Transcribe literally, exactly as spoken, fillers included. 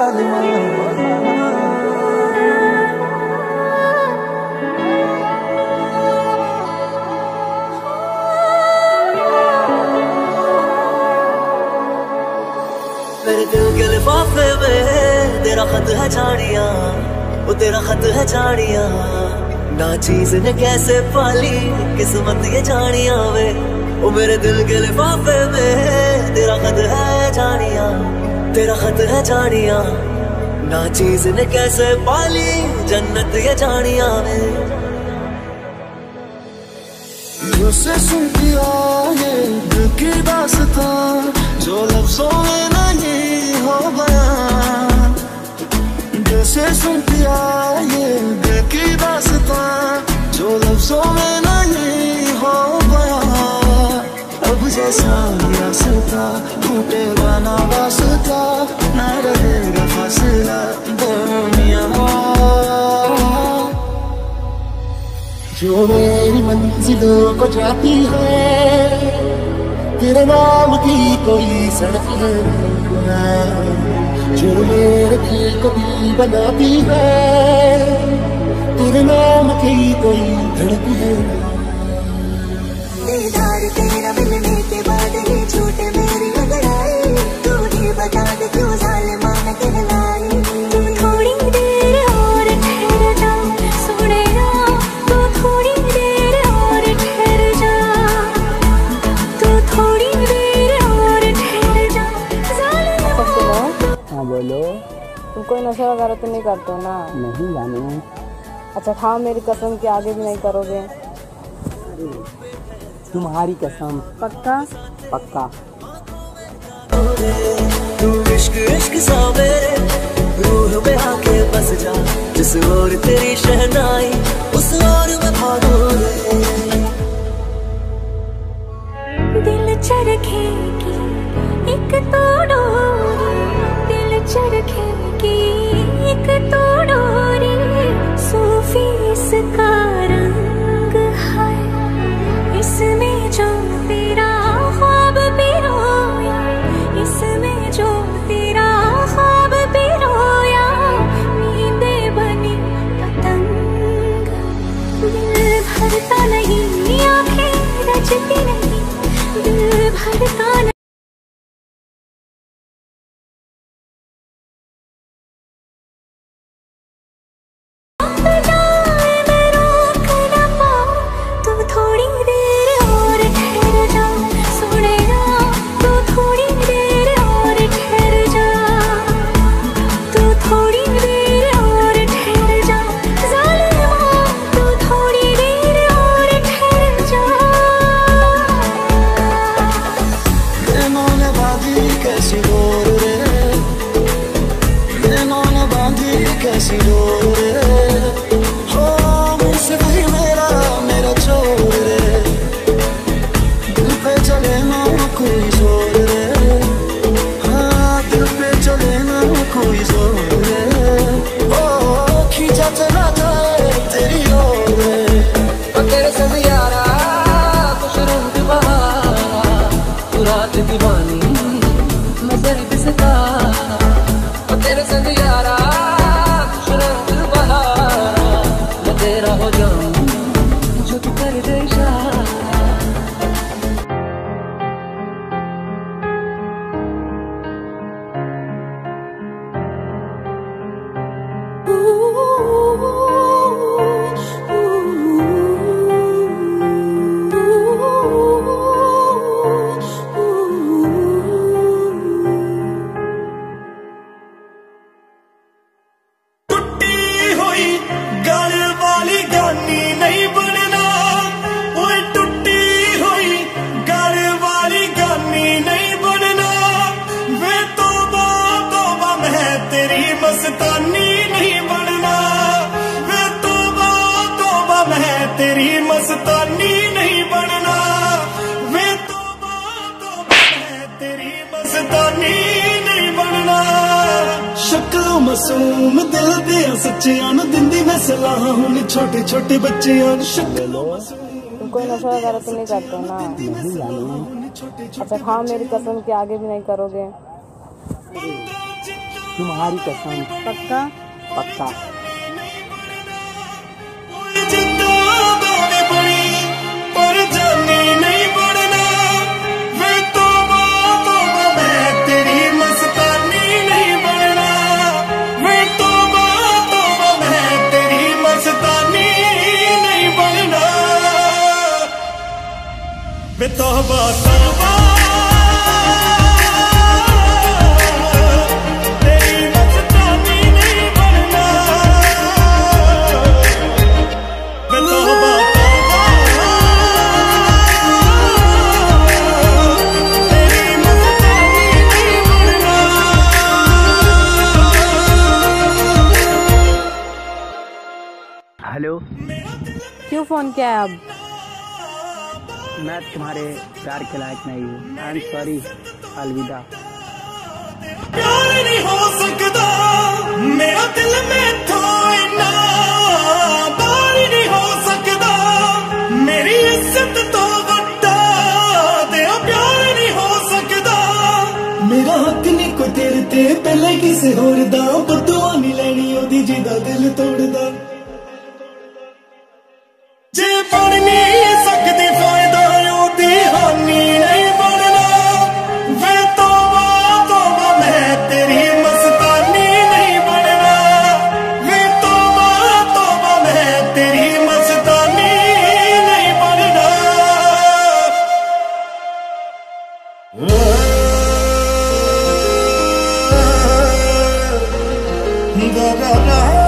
जालिमा। मेरे दिल के लिफाफे में तेरा खत है झाड़ियाँ, वो तेरा खत है झाड़ियाँ, ना चीज ने कैसे पाली किस्मत ये झाड़ियाँ वे। वो मेरे दिल के लिफाफे में तेरा खत है झाड़ियाँ, तेरा खत है झाड़ियाँ, ना चीज ने कैसे पाली जन्नत ये झाड़ियाँ वे। मुझसे सुन किया ये दिल की दास्तां, जो लफ्जों में नहीं हो बयां। दिल से सुन किया ये दिल की दास्तां, जो लफ्जों में नहीं हो बयां। अब जैसा रास्ता टूटेगा ना वास्ता, ना रहेगा फासला दरमियां। जो मेरी मंजिलों को जाती है, तेरे नाम की कोई सड़क है, जो मेरे दिल को दिल बनाती है, तेरे नाम की कोई धड़क है। दीदार तेरा मिलने के बाद ही छूटे मेरी अंगड़ाई, तू ही बता दे क्यों ज़ालिमा मैं कहलाई। तू थोड़ी देर और ठहर जा सोनेया, तू थोड़ी देर और ठहर जा, तू थोड़ी देर और ठहर जा ज़ालिमा। हाँ बोलो। तुम कोई नशा वगैरह तो नहीं करते हो ना? नहीं जानू। अच्छा खाओ मेरी कसम कि आगे भी नहीं करोगे। तुम्हारी कसम। पक्का? पक्का। तू इश्क इश्क सा मेरे रूह में आके बस जा, जिस ओर तेरी शहनाई उस ओर मैं भागूं रे। दिल चरखेगी एक तो डोरी, दिल चरखेगी एक तो डोरी, सूफी इसका रंग है, इसमें जो तेरा ख्वाब पिरोया, इसमें जो तेरा ख्वाब पिरोया, नींदे बनी पतंग। दिल भरता नहीं आंखें रचती नहीं, दिल भरता नहीं। कैसी डोर रे, हो मुझसे वही मेरा मेरा छोड़ रे, दिल पे चले ना कोई जोर रे, हाँ दिल पे चले ना कोई जोर रे, ओ खींचा चला जाए तेरी ओर रे। और तेरे संग यारा कुछ रंग बहारा, तू रात दीवानी मैं सर्द सितारा। और तेरे संग यारा तेरा हो जाऊं जो तू कर दे इशारा। मस्तानी नहीं बनना वे, तौबा तौबा मैं तेरी मस्तानी नहीं बनना वे, तौबा तौबा मैं तेरी मस्तानी नहीं बनना। शक्ल मासूम दिल दिया सच्चियां नु दिंदी मैं सलाह हुन छोटे छोटे बच्चियां नु। शक्ल तुम कोई नशा वगैरह तो नहीं करते हो ना? नहीं जानू। अच्छा खाओ मेरी कसम कि आगे भी नहीं करोगे। तुम्हारी कसम। पक्का? पक्का। तौबा तौबा तेरी मस्तानी नहीं बनना। तौबा तौबा तेरी मस्तानी नहीं बनना। हेलो, क्यों फोन किया है अब? मैं तुम्हारे प्यार के लायक नहीं हूँ। आई एम सॉरी, अलविदा। प्यार नहीं हो सकता मेरा दिल में तो इतना बार नहीं हो सकता। मेरी इज्जत तो बता दे, प्यार नहीं हो सकता। मेरा हक नहीं कोई तेरे ते पहले किसे होर दा, बदुआ नहीं लेनी ओदी जिदा दिल तोड़दा। जे पढ़ नहीं सकती फायदा ओदी हानि नहीं बनना। वे तौबा तौबा मैं तेरी मस्तानी नहीं बनना। वे तौबा तौबा मैं तेरी मस्तानी नहीं बनना। दा दा दा